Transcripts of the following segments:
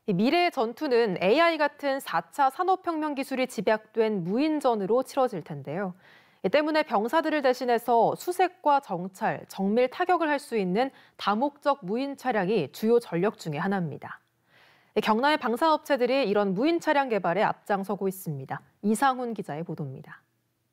이 미래의 전투는 AI 같은 4차 산업혁명 기술이 집약된 무인전으로 치러질 텐데요. 이 때문에 병사들을 대신해서 수색과 정찰, 정밀 타격을 할 수 있는 다목적 무인 차량이 주요 전력 중의 하나입니다. 경남의 방산업체들이 이런 무인 차량 개발에 앞장서고 있습니다. 이상훈 기자의 보도입니다.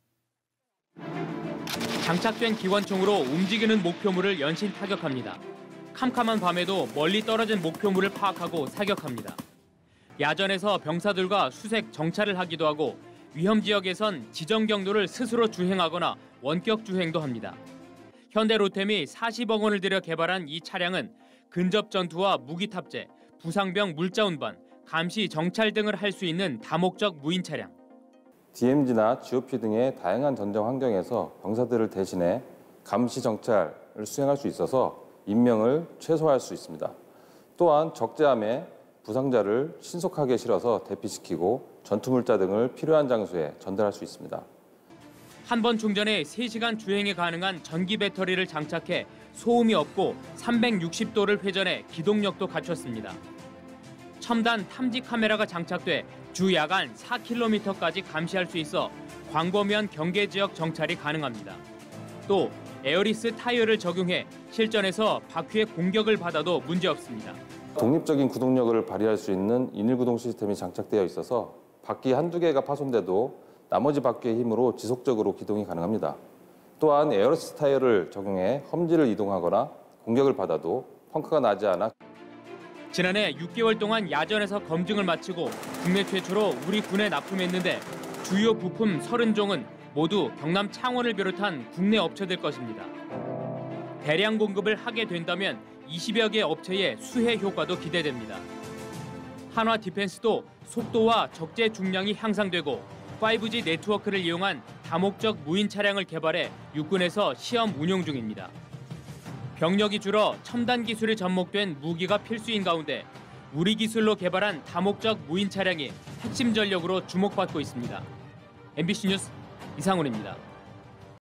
장착된 기관총으로 움직이는 목표물을 연신 타격합니다. 캄캄한 밤에도 멀리 떨어진 목표물을 파악하고 사격합니다. 야전에서 병사들과 수색, 정찰을 하기도 하고 위험 지역에선 지정 경로를 스스로 주행하거나 원격 주행도 합니다. 현대 로템이 40억 원을 들여 개발한 이 차량은 근접 전투와 무기 탑재, 부상병 물자 운반, 감시, 정찰 등을 할 수 있는 다목적 무인 차량. DMZ나 GOP 등의 다양한 전쟁 환경에서 병사들을 대신해 감시 정찰을 수행할 수 있어서 인명을 최소화할 수 있습니다. 또한 적재함에 부상자를 신속하게 실어서 대피시키고 전투물자 등을 필요한 장소에 전달할 수 있습니다. 한 번 충전에 3시간 주행이 가능한 전기 배터리를 장착해 소음이 없고 360도를 회전해 기동력도 갖췄습니다. 첨단 탐지 카메라가 장착돼 주 야간 4km까지 감시할 수 있어 광범위한 경계 지역 정찰이 가능합니다. 또 에어리스 타이어를 적용해 실전에서 바퀴의 공격을 받아도 문제없습니다. 독립적인 구동력을 발휘할 수 있는 인일구동 시스템이 장착되어 있어서 바퀴 한두 개가 파손돼도 나머지 바퀴의 힘으로 지속적으로 기동이 가능합니다. 또한 에어리스 타이어를 적용해 험지를 이동하거나 공격을 받아도 펑크가 나지 않아. 지난해 6개월 동안 야전에서 검증을 마치고 국내 최초로 우리 군에 납품했는데 주요 부품 30종은 모두 경남 창원을 비롯한 국내 업체들 것입니다. 대량 공급을 하게 된다면 20여 개 업체의 수혜 효과도 기대됩니다. 한화 디펜스도 속도와 적재 중량이 향상되고 5G 네트워크를 이용한 다목적 무인 차량을 개발해 육군에서 시험 운용 중입니다. 병력이 줄어 첨단 기술이 접목된 무기가 필수인 가운데 우리 기술로 개발한 다목적 무인 차량이 핵심 전력으로 주목받고 있습니다. MBC 뉴스 이상훈입니다.